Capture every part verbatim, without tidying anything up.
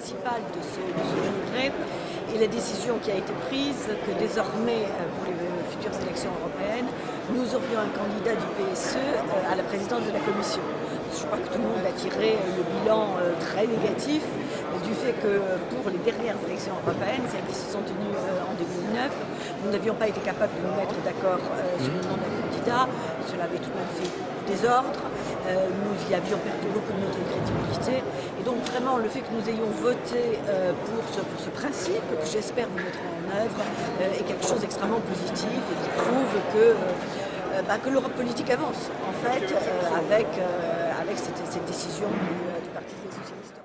principal de ce, de ce congrès est la décision qui a été prise que désormais, pour les futures élections européennes, nous aurions un candidat du P S E à la présidence de la Commission. Je crois que tout le monde a tiré le bilan très négatif du fait que pour les dernières élections européennes, celles qui se sont tenues en deux mille neuf, nous n'avions pas été capables de nous mettre d'accord sur le nom d'un candidat. Cela avait tout de même fait désordre. Nous y avions perdu beaucoup de notre crédibilité. Et donc vraiment, le fait que nous ayons voté pour ce, pour ce principe, que j'espère nous mettre en œuvre, est quelque chose d'extrêmement positif et qui prouve que, bah, que l'Europe politique avance, en fait, avec, avec cette, cette décision du, du Parti des socialistes.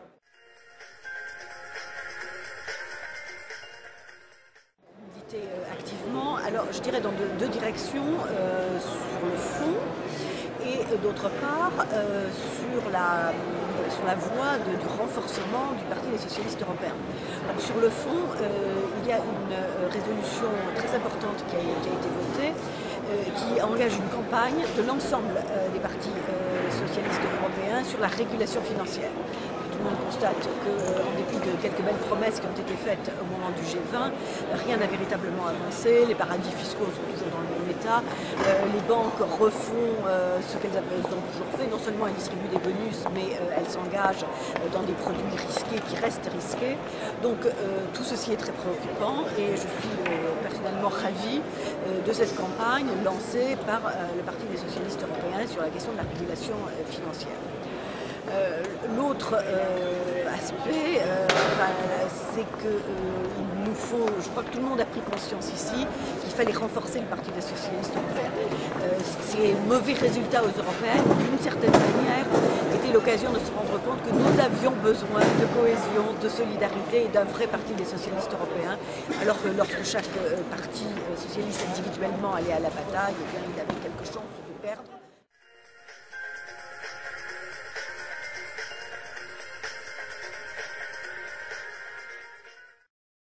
Activement, alors je dirais dans deux, deux directions, euh, sur le fond et euh, d'autre part euh, sur, la, sur la voie de, du renforcement du Parti des socialistes européens. Alors, sur le fond, euh, il y a une euh, résolution très importante qui a, qui a été votée euh, qui engage une campagne de l'ensemble euh, des partis euh, socialistes européens sur la régulation financière. Tout le monde constate qu'en dépit de quelques belles promesses qui ont été faites au moment du G vingt, rien n'a véritablement avancé, les paradis fiscaux sont toujours dans le même état, euh, les banques refont euh, ce qu'elles ont toujours fait, non seulement elles distribuent des bonus, mais euh, elles s'engagent dans des produits risqués qui restent risqués. Donc euh, tout ceci est très préoccupant et je suis euh, personnellement ravie euh, de cette campagne lancée par euh, le Parti des socialistes européens sur la question de la régulation euh, financière. Euh, L'autre euh, aspect, euh, enfin, c'est qu'il euh, nous faut, je crois que tout le monde a pris conscience ici, qu'il fallait renforcer le Parti des socialistes européens. Euh, ces mauvais résultats aux européennes, d'une certaine manière, étaient l'occasion de se rendre compte que nous avions besoin de cohésion, de solidarité et d'un vrai Parti des socialistes européens, alors que lorsque chaque euh, parti euh, socialiste individuellement allait à la bataille, eh bien, il avait quelque chose de perdre.